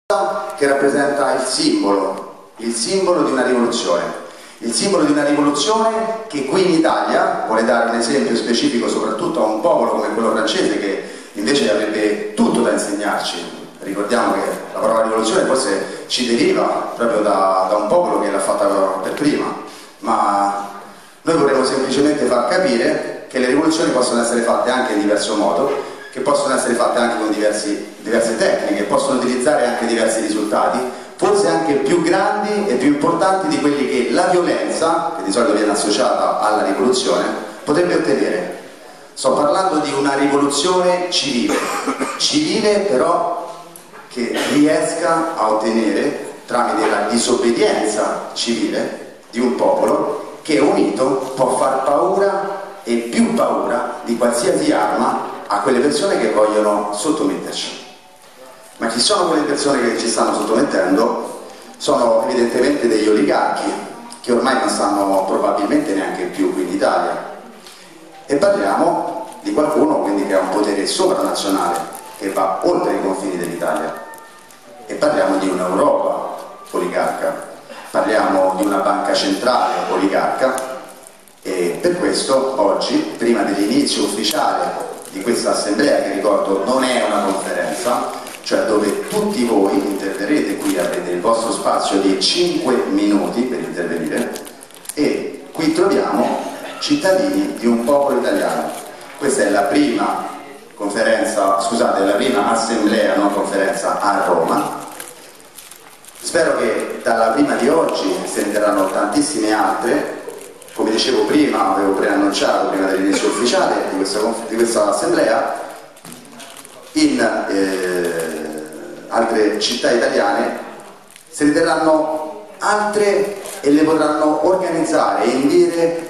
che rappresenta il simbolo di una rivoluzione. Il simbolo di una rivoluzione che qui in Italia vuole dare un esempio specifico soprattutto a un popolo come quello francese, che invece avrebbe tutto da insegnarci. Ricordiamo che la parola rivoluzione forse ci deriva proprio da un popolo che l'ha fatta per prima, ma noi vorremmo semplicemente far capire che le rivoluzioni possono essere fatte anche in diverso modo, che possono essere fatte anche con diverse tecniche, possono utilizzare anche diversi risultati, forse anche più grandi e più importanti di quelli che la violenza, che di solito viene associata alla rivoluzione, potrebbe ottenere. Sto parlando di una rivoluzione civile però che riesca a ottenere, tramite la disobbedienza civile di un popolo che unito può far paura e più paura di qualsiasi arma a quelle persone che vogliono sottometterci. Ma chi sono quelle persone che ci stanno sottomettendo? Sono evidentemente degli oligarchi che ormai non stanno probabilmente neanche più qui in Italia, e parliamo di qualcuno quindi che ha un potere sovranazionale che va oltre i confini dell'Italia, e parliamo di un'Europa oligarca, parliamo di una banca centrale oligarca. E per questo oggi, prima dell'inizio ufficiale di questa assemblea, che ricordo non è una conferenza, cioè dove tutti voi interverrete, qui avrete il vostro spazio di 5 minuti per intervenire, e qui troviamo cittadini di un popolo italiano. Questa è la prima conferenza, scusate, la prima assemblea, non conferenza, a Roma. Spero che dalla prima di oggi se ne terranno tantissime altre. Come dicevo prima, avevo preannunciato prima dell'inizio ufficiale di questa assemblea, in altre città italiane se ne terranno altre e le potranno organizzare e indire